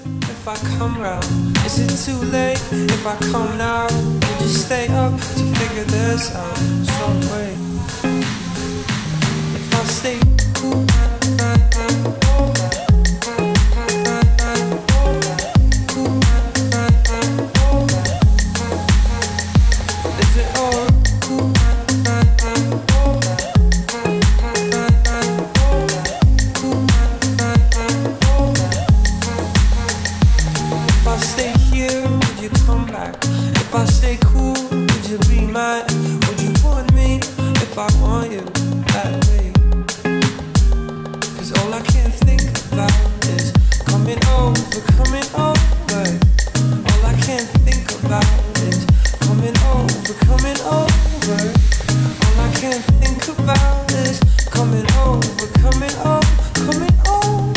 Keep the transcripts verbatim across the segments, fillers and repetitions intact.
if I come round? Is it too late if I come now? Would you stay up to figure this out some way? If I stay is it all? If I stay here, would you come back? If I stay cool, would you be mine? Would you want me if I want you that way? Cause all I can think about is coming over, coming over. All I can think about is coming over, coming over. All I can think about is coming over, coming over, coming over.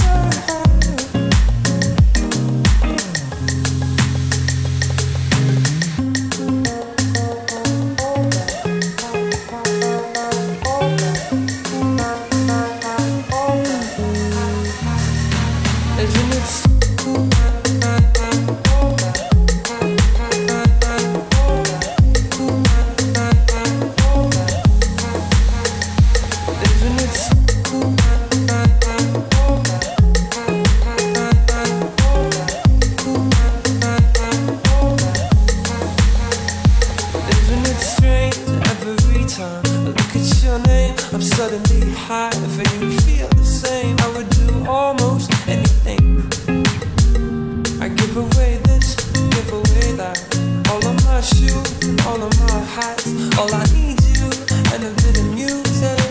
Isn't it Isn't it Isn't it strange every time I look at your name, I'm suddenly high for you, feel the same. I would do almost anything. I give away this, give away that. All of my shoes, all of my hats. All I need you and a bit of music.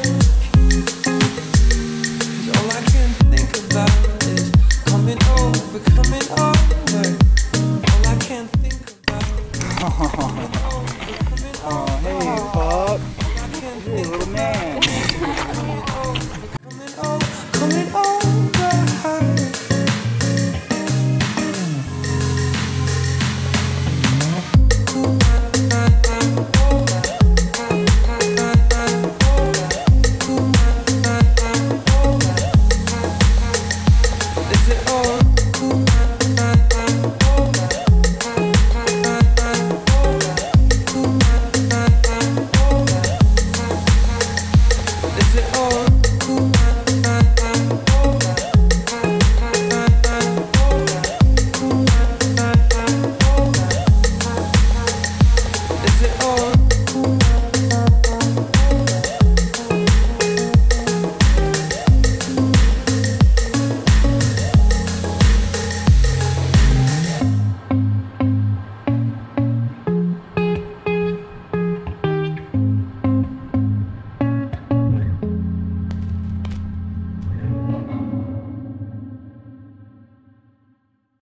'Cause all I can think about is coming over, coming over. All I can think about is coming over, coming over. Oh, hey, Pop. All I can Hey, think little man.